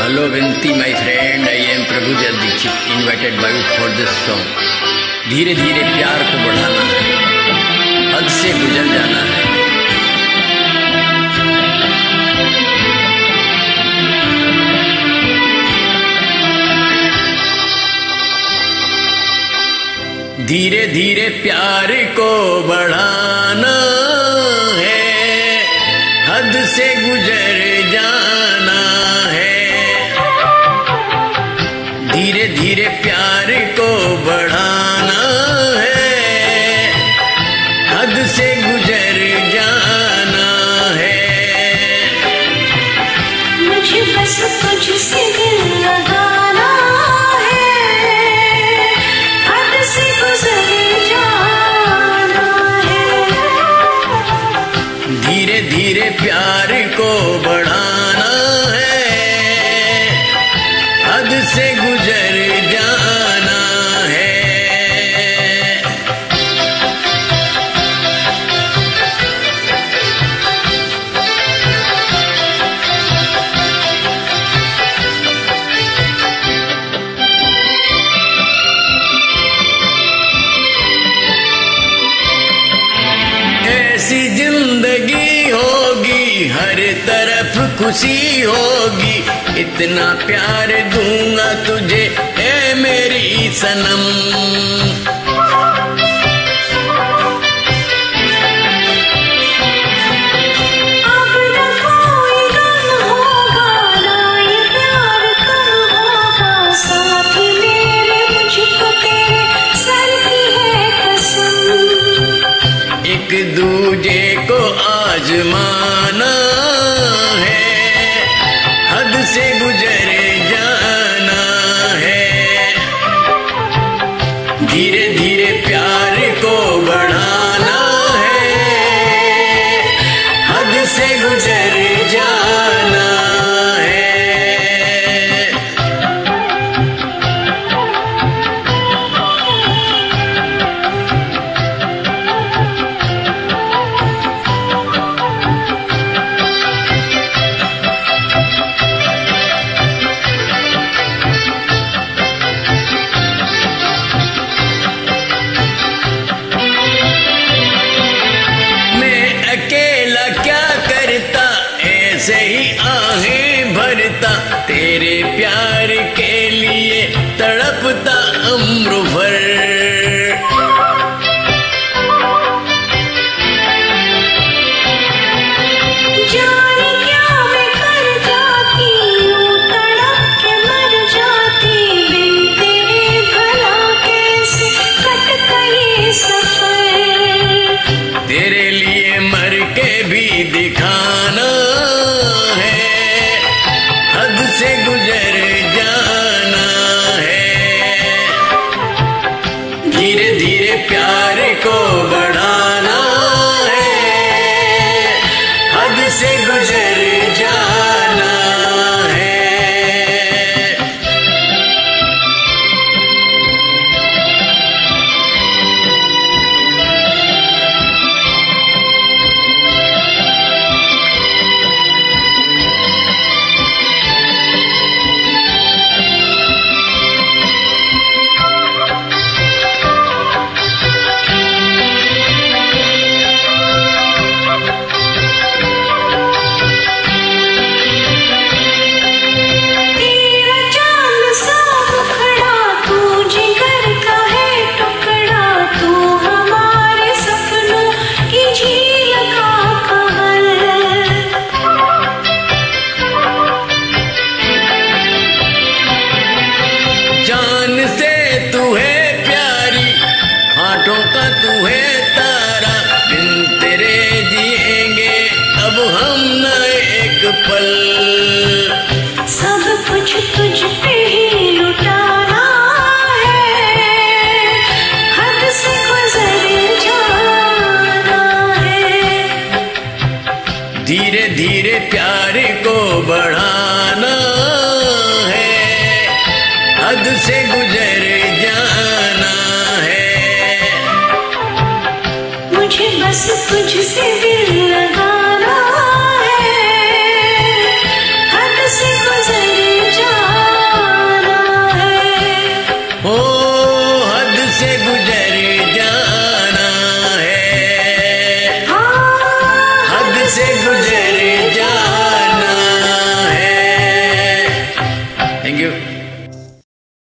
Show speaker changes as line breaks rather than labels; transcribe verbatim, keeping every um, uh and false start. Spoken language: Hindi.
Hello Vinti, my friend. I am Prabhu Jal Dixit, invited by you for this song. धीरे धीरे प्यार को बढ़ाना है, हद से गुजर जाना है। धीरे धीरे प्यार को बढ़ाना है, हद से गुजर जाना है। धीरे धीरे प्यार को बढ़ाना है, हद से गुजर जाना है।
मुझे बस तुझसे दिल लगाना है, हद से गुजर जाना है।
धीरे धीरे प्यार को बढ़ाना है, हद से गुजर जाना है। ऐसी जिंदगी होगी, हर तरफ खुशी होगी, इतना प्यार दूंगा तुझे ए मेरी सनम।
अब न कोई गम होगा, ना ये प्यार कम होगा, साथ मेरे मुझको तेरे सर की है कसम।
एक दूजे को आजमाना है, हद से गुजर जाना है। धीरे धीरे प्यार को बढ़ाना है, हद से गुजर जाना है। ऐसे ही आहें भरता, तेरे प्यार के लिए तड़पता उम्र भर।
जाने क्या मैं कर जाती, यूं तड़प के मर जाती, बिन तेरे भला कैसे कटता ये सफर।
तेरे लिए मर के भी दिखाना है, हद से गुजर जाना है। धीरे धीरे प्यार को बढ़ाना है, हद से गुजर जाना है। जान से तू है प्यारी, हाथों का तू है तारा, बिन तेरे जिएंगे अब हम न एक पल।
सब कुछ तुझ पे ही लुटाना है, हद से गुजर जाना है।
धीरे धीरे प्यार को बढ़ा